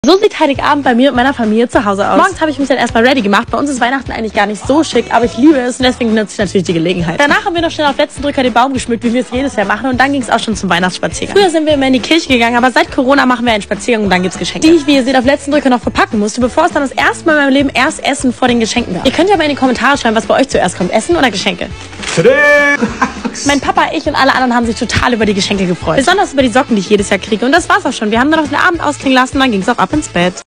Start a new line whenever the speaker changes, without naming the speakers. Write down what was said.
So sieht Heiligabend bei mir und meiner Familie zu Hause aus. Morgens habe ich mich dann erstmal ready gemacht. Bei uns ist Weihnachten eigentlich gar nicht so schick, aber ich liebe es und deswegen nutze ich natürlich die Gelegenheit. Danach haben wir noch schnell auf letzten Drücker den Baum geschmückt, wie wir es jedes Jahr machen, und dann ging es auch schon zum Weihnachtsspaziergang. Früher sind wir immer in die Kirche gegangen, aber seit Corona machen wir einen Spaziergang und dann gibt's Geschenke, die ich, wie ihr seht, auf letzten Drücker noch verpacken musste, bevor es dann das erste Mal in meinem Leben erst Essen vor den Geschenken gab. Ihr könnt ja mal in die Kommentare schreiben, was bei euch zuerst kommt, Essen oder Geschenke. Mein Papa, ich und alle anderen haben sich total über die Geschenke gefreut. Besonders über die Socken, die ich jedes Jahr kriege. Und das war's auch schon. Wir haben nur noch den Abend ausklingen lassen, dann ging's auch ab ins Bett.